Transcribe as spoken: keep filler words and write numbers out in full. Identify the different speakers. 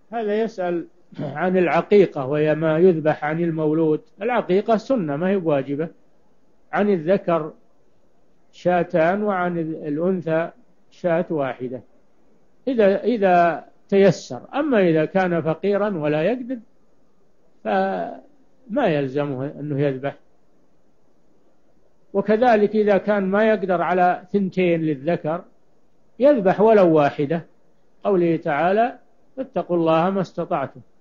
Speaker 1: هذا يسأل عن العقيقة، وهي ما يذبح عن المولود. العقيقة سنة ما هي واجبة. عن الذكر شاتان، وعن الأنثى شاة واحدة إذا إذا تيسر. أما إذا كان فقيرا ولا يقدر فما يلزمه أنه يذبح. وكذلك إذا كان ما يقدر على ثنتين للذكر يذبح ولو واحدة، قوله تعالى: فاتقوا الله ما استطعتم.